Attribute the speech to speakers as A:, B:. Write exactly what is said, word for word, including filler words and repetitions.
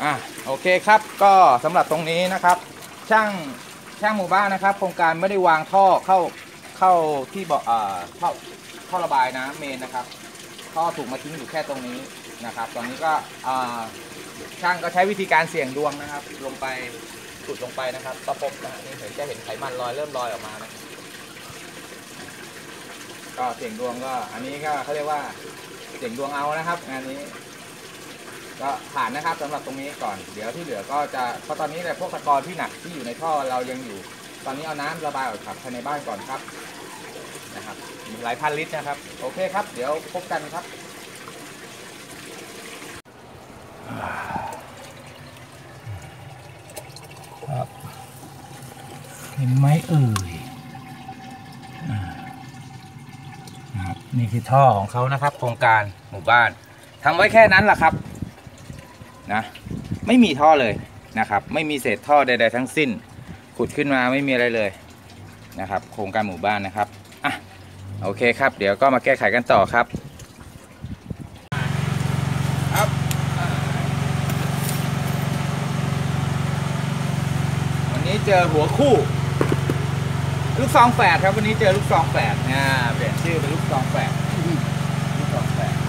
A: อ่ะโอเคครับก็สำหรับตรงนี้นะครับช่างช่างหมู่บ้านนะครับโครงการไม่ได้วางท่อเข้าเข้าที่บ่ออ่าท่อท่อระบายน้ำเมนนะครับท่อถูกมาทิ้งอยู่แค่ตรงนี้นะครับตอนนี้ก็อ่าช่างก็ใช้วิธีการเสี่ยงดวงนะครับลงไปขุดลงไปนะครับประปบนะฮะนี่เห็นจะเห็นไขมันลอยเริ่มลอยออกมานะก็เสี่ยงดวงก็อันนี้ก็เขาเรียกว่าเสี่ยงดวงเอานะครับงานนี้ก็ผ่านนะครับสำหรับตรงนี้ก่อนเดี๋ยวที่เหลือก็จะเพราะตอนนี้เนี่ยพวกตะกอนที่หนักที่อยู่ในท่อเรายังอยู่ตอนนี้เอาน้ำระบายออกจากภายในบ้านก่อนครับนะครับหลายพันลิตรนะครับโอเคครับเดี๋ยวพบกันครับครับเห็นไหมเอ่ยนะครับนี่คือท่อของเขานะครับโครงการหมู่บ้านทำไว้แค่นั้นแหละครับนะไม่มีท่อเลยนะครับไม่มีเศษท่อใดๆทั้งสิ้นขุดขึ้นมาไม่มีอะไรเลยนะครับโครงการหมู่บ้านนะครับอ่ะโอเคครับเดี๋ยวก็มาแก้ไขกันต่อครับครับวันนี้เจอหัวคู่ลูกซองแฝดครับวันนี้เจอลูกซองแฝดอ่าเปลี่ยนชื่อเป็นลูกซองแฝดลูกซองแฝด